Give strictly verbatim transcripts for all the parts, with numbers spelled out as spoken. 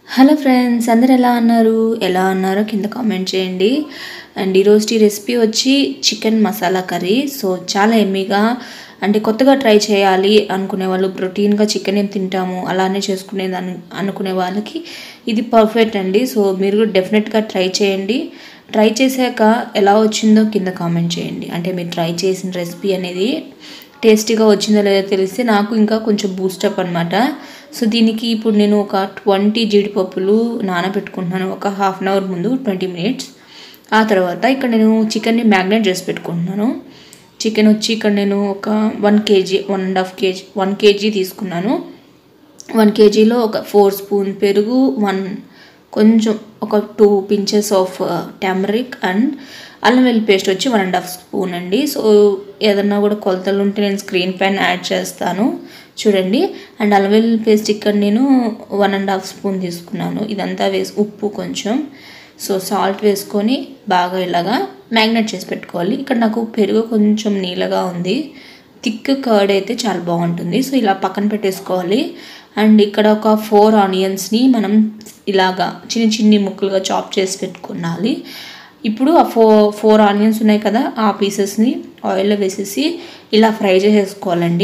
Hello friends, అందరు ఎలా ఉన్నారు ఎలా ఉన్నారో కింద కామెంట్ చేయండి. అండ్ ఈరోజు ఈ రెసిపీ వచ్చి చికెన్ మసాలా కర్రీ. సో చాలా ఎమ్మీగా అంటే కొత్తగా ట్రై చేయాలి అనుకునే వాళ్ళు, ప్రోటీన్గా చికెన్ ఏం తింటాము అలానే చేసుకునేదాన్ని అనుకునే వాళ్ళకి ఇది పర్ఫెక్ట్ అండి. సో మీరు కూడా డెఫినెట్గా ట్రై చేయండి. ట్రై చేశాక ఎలా వచ్చిందో కింద కామెంట్ చేయండి. అంటే మీరు ట్రై చేసిన రెసిపీ అనేది టేస్టీగా వచ్చిందో లేదో తెలిస్తే నాకు ఇంకా కొంచెం బూస్టప్ అనమాట. సో దీనికి ఇప్పుడు నేను ఒక ట్వంటీ జీడిపప్పులు నానబెట్టుకుంటున్నాను ఒక హాఫ్ అన్ అవర్ ముందు, ట్వంటీ మినిట్స్. ఆ తర్వాత ఇక్కడ నేను చికెన్ని మ్యాగ్నేట్ చేసి పెట్టుకుంటున్నాను. చికెన్ వచ్చి ఇక్కడ నేను ఒక one KG one and half KG one KG తీసుకున్నాను. వన్ కేజీలో ఒక ఫోర్ స్పూన్ పెరుగు, వన్ కొంచెం ఒక two pinches of turmeric and అల్లం వెల్లుల్లి పేస్ట్ వచ్చి వన్ అండ్ హాఫ్ స్పూన్ అండి. సో ఏదన్నా కూడా కొలతలు ఉంటే నేను స్క్రీన్ పైన యాడ్ చేస్తాను చూడండి. అండ్ అల్లం వెల్లుల్లి పేస్ట్ ఇక్కడ నేను వన్ అండ్ హాఫ్ స్పూన్ తీసుకున్నాను. ఇదంతా వేసి ఉప్పు కొంచెం, సో సాల్ట్ వేసుకొని బాగా ఇలాగా మ్యాగ్నేట్ చేసి పెట్టుకోవాలి. ఇక్కడ నాకు పెరుగు కొంచెం నీళ్ళగా ఉంది, థిక్ కర్డ్ అయితే చాలా బాగుంటుంది. సో ఇలా పక్కన పెట్టేసుకోవాలి. అండ్ ఇక్కడ ఒక ఫోర్ ఆనియన్స్ని మనం ఇలాగా చిన్న చిన్ని ముక్కలుగా చాప్ చేసి పెట్టుకోవాలి. ఇప్పుడు ఆ ఫోర్ ఫోర్ ఆనియన్స్ ఉన్నాయి కదా, ఆ పీసెస్ని ఆయిల్లో వేసేసి ఇలా ఫ్రై చేసేసుకోవాలండి.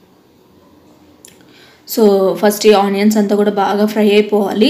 సో ఫస్ట్ ఈ ఆనియన్స్ అంతా కూడా బాగా ఫ్రై అయిపోవాలి.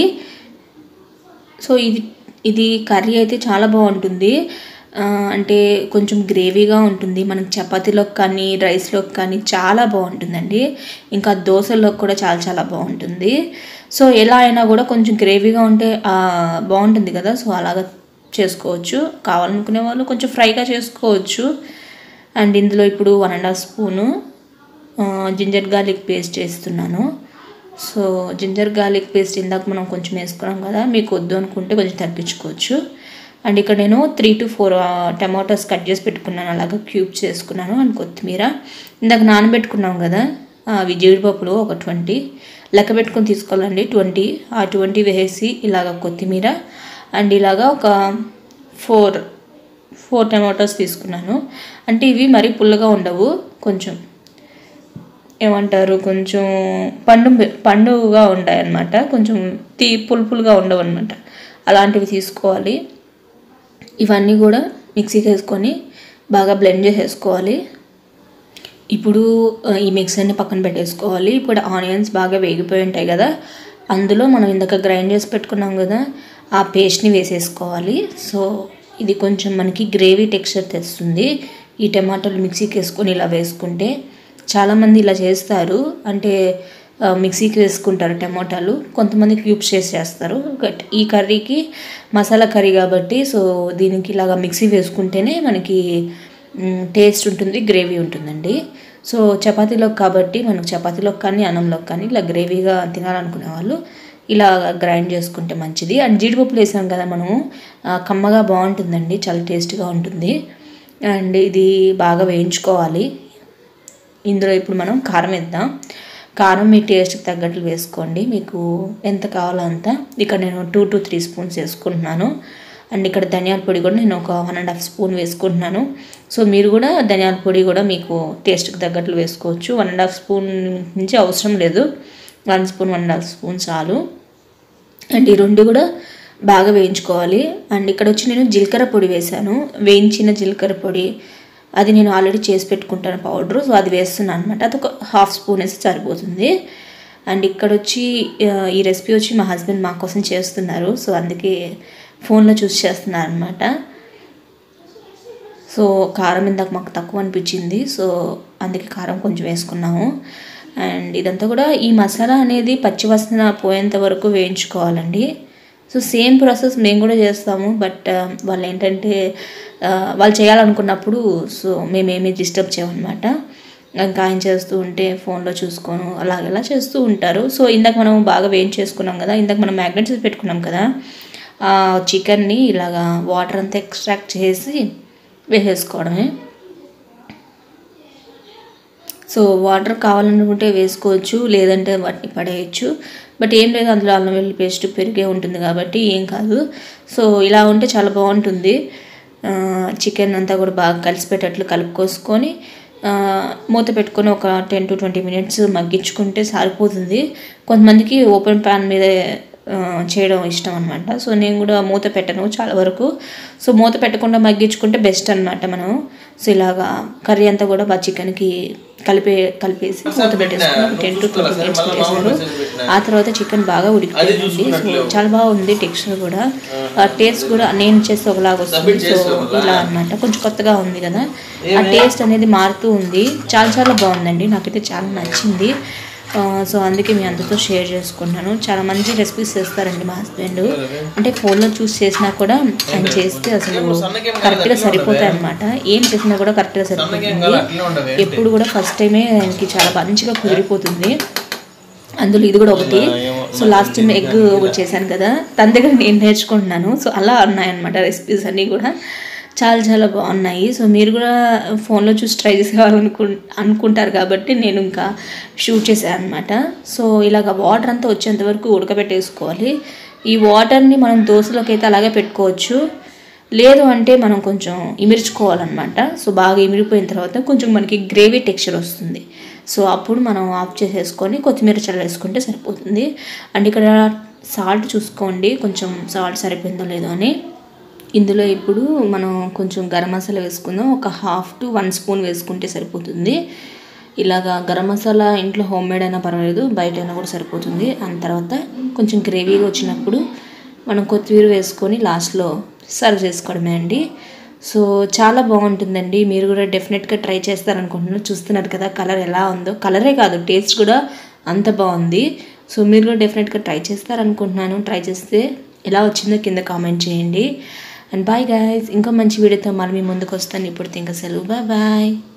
సో ఇది ఇది కర్రీ అయితే చాలా బాగుంటుంది. అంటే కొంచెం గ్రేవీగా ఉంటుంది. మనకి చపాతీలోకి కానీ రైస్లోకి కానీ చాలా బాగుంటుందండి. ఇంకా దోశలోకి కూడా చాలా చాలా బాగుంటుంది. సో ఎలా అయినా కూడా కొంచెం గ్రేవీగా ఉంటే బాగుంటుంది కదా. సో అలాగా చేసుకోవచ్చు. కావాలనుకునే వాళ్ళు కొంచెం ఫ్రైగా చేసుకోవచ్చు. అండ్ ఇందులో ఇప్పుడు one and half spoon ginger garlic paste వేస్తున్నాను. సో జింజర్ గార్లిక్ పేస్ట్ ఇందాక మనం కొంచెం వేసుకున్నాం కదా, మీకు వద్దు అనుకుంటే కొంచెం తగ్గించుకోవచ్చు. అండ్ ఇక్కడ నేను three to four tomatoes cut చేసి పెట్టుకున్నాను, అలాగా క్యూబ్ చేసుకున్నాను. అండ్ కొత్తిమీర ఇందాక నానబెట్టుకున్నాం కదా, అవి జీడిపప్పులు ఒక ట్వంటీ లెక్క పెట్టుకొని తీసుకోవాలండి. ట్వంటీ ఆ ట్వంటీ వేసి ఇలాగ కొత్తిమీర అండ్ ఇలాగా ఒక ఫోర్ ఫోర్ టమాటోస్ తీసుకున్నాను. అంటే ఇవి మరీ పుల్లగా ఉండవు, కొంచెం ఏమంటారు కొంచెం పండు పండుగా ఉంటాయి అన్నమాట, కొంచెం తీ పులుపులుగా ఉండవు అనమాట. అలాంటివి తీసుకోవాలి. ఇవన్నీ కూడా మిక్సీకి వేసుకొని బాగా బ్లెండ్ చేసేసుకోవాలి. ఇప్పుడు ఈ మిక్సర్ని పక్కన పెట్టేసుకోవాలి. ఇప్పుడు ఆనియన్స్ బాగా వేగిపోయి ఉంటాయి కదా, అందులో మనం ఇందాక గ్రైండ్ చేసి పెట్టుకున్నాం కదా, ఆ పేస్ట్ని వేసేసుకోవాలి. సో ఇది కొంచెం మనకి గ్రేవీ టెక్స్చర్ తెస్తుంది. ఈ టమాటాలు మిక్సీకి వేసుకొని ఇలా వేసుకుంటే, చాలామంది ఇలా చేస్తారు, అంటే మిక్సీకి వేసుకుంటారు టమాటాలు, కొంతమంది క్యూబ్స్ చేసి చేస్తారు. బట్ ఈ కర్రీకి మసాలా కర్రీ కాబట్టి సో దీనికి ఇలాగా మిక్సీ వేసుకుంటేనే మనకి టేస్ట్ ఉంటుంది, గ్రేవీ ఉంటుందండి. సో చపాతీలోకి కాబట్టి మనకు చపాతీలోకి కానీ అన్నంలోకి కానీ ఇలా గ్రేవీగా తినాలనుకునే వాళ్ళు ఇలా గ్రైండ్ చేసుకుంటే మంచిది. అండ్ జీడిపప్పులు వేసాం కదా మనము, కమ్మగా బాగుంటుందండి, చాలా టేస్ట్గా ఉంటుంది. అండ్ ఇది బాగా వేయించుకోవాలి. ఇందులో ఇప్పుడు మనం కారం వేద్దాం. కారం మీ టేస్ట్కి తగ్గట్లు వేసుకోండి, మీకు ఎంత కావాలో అంత. ఇక్కడ నేను టూ టు త్రీ స్పూన్స్ వేసుకుంటున్నాను. అండ్ ఇక్కడ ధనియాల పొడి కూడా నేను ఒక వన్ అండ్ హాఫ్ స్పూన్ వేసుకుంటున్నాను. సో మీరు కూడా ధనియాల పొడి కూడా మీకు టేస్ట్కి తగ్గట్లు వేసుకోవచ్చు. వన్ అండ్ హాఫ్ స్పూన్ నుంచి అవసరం లేదు, one spoon one and half spoon చాలు. అండ్ ఈ రెండు కూడా బాగా వేయించుకోవాలి. అండ్ ఇక్కడ వచ్చి నేను జీలకర్ర పొడి వేసాను, వేయించిన జీలకర్ర పొడి, అది నేను ఆల్రెడీ చేసి పెట్టుకుంటాను పౌడరు. సో అది వేస్తున్నాను అనమాట, అది ఒక హాఫ్ స్పూన్ వేసి సరిపోతుంది. అండ్ ఇక్కడ వచ్చి ఈ రెసిపీ వచ్చి మా హస్బెండ్ మా కోసం చేస్తున్నారు, సో అందుకే ఫోన్లో చూసి చేస్తున్నారు అనమాట. సో కారం ఇందాక మాకు తక్కువ అనిపించింది, సో అందుకే కారం కొంచెం వేసుకున్నాము. అండ్ ఇదంతా కూడా ఈ మసాలా అనేది పచ్చివాసన పోయేంత వరకు వేయించుకోవాలండి. సో సేమ్ ప్రాసెస్ మేము కూడా చేస్తాము, బట్ వాళ్ళు ఏంటంటే వాళ్ళు చేయాలనుకున్నప్పుడు సో మేమేమి డిస్టర్బ్ చేయమన్నమాట. ఇంకా ఆయన చేస్తూ ఉంటే ఫోన్లో చూసుకోను అలాగెలా చేస్తూ ఉంటారు. సో ఇందాక మనం బాగా వేయించేసుకున్నాం కదా, ఇందాక మనం మ్యాగ్నేట్ చేసి పెట్టుకున్నాం కదా, చికెన్ని ఇలాగా వాటర్ అంతా ఎక్స్ట్రాక్ట్ చేసి వేసేసుకోవడమే. సో వాటర్ కావాలనుకుంటే వేసుకోవచ్చు, లేదంటే వాటిని పడేయచ్చు. బట్ ఏం లేదు, అందులో అల్లం వెల్లుల్లి పేస్ట్ పెరిగే ఉంటుంది కాబట్టి ఏం కాదు. సో ఇలా ఉంటే చాలా బాగుంటుంది. చికెన్ అంతా కూడా బాగా కలిసిపెట్టేట్లు కలుపుకోసుకొని మూత పెట్టుకొని ఒక టెన్ టు ట్వంటీ మినిట్స్ మగ్గించుకుంటే సరిపోతుంది. కొంతమందికి ఓపెన్ ప్యాన్ మీద చేయడం ఇష్టం అనమాట. సో నేను కూడా మూత పెట్టను చాలా వరకు. సో మూత పెట్టకుండా మగ్గించుకుంటే బెస్ట్ అనమాట మనం. సో ఇలాగా కర్రీ అంతా కూడా బాగా చికెన్కి కలిపే కలిపేసి మూత పెట్టేసుకుని టెన్ టు ట్వంటీ మినిట్స్ పెట్టేసారు. ఆ తర్వాత చికెన్ బాగా ఉడికిపోయిందండి. సో చాలా బాగుంది టెక్స్చర్ కూడా, టేస్ట్ కూడా నేను చేస్తే ఒకలాగా వస్తుంది. సో ఇలా అనమాట, కొంచెం కొత్తగా ఉంది కదా, ఆ టేస్ట్ అనేది మారుతూ ఉంది. చాలా చాలా బాగుందండి, నాకైతే చాలా నచ్చింది. సో అందుకే మీ అందరితో షేర్ చేసుకున్నాను. చాలా మంచి రెసిపీస్ చేస్తారండి మా హస్బెండ్. అంటే ఫోన్లో చూసి చేసినా కూడా ఆయన చేస్తే అసలు కరెక్ట్గా సరిపోతాయి అనమాట. ఏం చేసినా కూడా కరెక్ట్గా సరిపోతుంది. ఎప్పుడు కూడా ఫస్ట్ టైమే ఆయనకి చాలా మంచిగా కుదిరిపోతుంది. అందులో ఇది కూడా ఒకటి. సో లాస్ట్ టైం ఎగ్ ఒకటి చేశాను కదా, తన దగ్గర నేను నేర్చుకుంటున్నాను. సో అలా ఉన్నాయన్నమాట రెసిపీస్ అన్నీ కూడా చాలా చాలా బాగున్నాయి. సో మీరు కూడా ఫోన్లో చూసి ట్రై చేసేవాళ్ళనుకు అనుకుంటారు కాబట్టి నేను ఇంకా షూట్ చేశాను అనమాట. సో ఇలాగ వాటర్ అంతా వచ్చేంత వరకు ఉడకబెట్టేసుకోవాలి. ఈ వాటర్ని మనం దోశలోకి అయితే అలాగే పెట్టుకోవచ్చు, లేదు అంటే మనం కొంచెం ఇమిర్చుకోవాలన్నమాట. సో బాగా ఇమిరిపోయిన తర్వాత కొంచెం మనకి గ్రేవీ టెక్స్చర్ వస్తుంది. సో అప్పుడు మనం ఆఫ్ చేసేసుకొని కొత్తిమీర చల్లేసుకుంటే సరిపోతుంది. అండ్ ఇక్కడ సాల్ట్ చూసుకోండి, కొంచెం సాల్ట్ సరిపోయిందో లేదో అని. ఇందులో ఇప్పుడు మనం కొంచెం గరం మసాలా వేసుకుందాం. ఒక హాఫ్ టు వన్ స్పూన్ వేసుకుంటే సరిపోతుంది. ఇలాగా గరం మసాలా ఇంట్లో హోమ్ మేడ్ అయినా పర్వాలేదు, బయట అయినా కూడా సరిపోతుంది. అండ్ తర్వాత కొంచెం గ్రేవీగా వచ్చినప్పుడు మనం కొత్తిమీర వేసుకొని లాస్ట్లో సర్వ్ చేసుకోవడమే అండి. సో చాలా బాగుంటుందండి, మీరు కూడా డెఫినెట్గా ట్రై చేస్తారనుకుంటున్నాను. చూస్తున్నారు కదా కలర్ ఎలా ఉందో, కలరే కాదు టేస్ట్ కూడా అంత బాగుంది. సో మీరు కూడా డెఫినెట్గా ట్రై చేస్తారనుకుంటున్నాను. ట్రై చేస్తే ఎలా వచ్చిందో కింద కామెంట్ చేయండి. అండ్ బాయ్ గైస్, ఇంకో మంచి వీడియోతో మళ్ళీ మీ ముందుకు వస్తాను. ఇప్పుడు ఇంకా సెలవు, బాయ్ బాయ్.